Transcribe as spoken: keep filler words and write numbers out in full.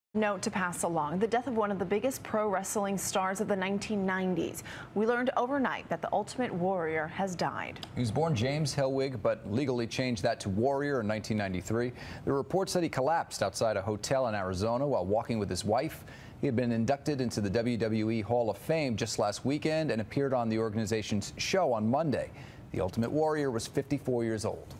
Note to pass along: the death of one of the biggest pro wrestling stars of the nineteen nineties. We learned overnight that the Ultimate Warrior has died. He was born James Hellwig, but legally changed that to Warrior in nineteen ninety-three. The report said he collapsed outside a hotel in Arizona while walking with his wife. He had been inducted into the W W E Hall of Fame just last weekend and appeared on the organization's show on Monday. The Ultimate Warrior was fifty-four years old.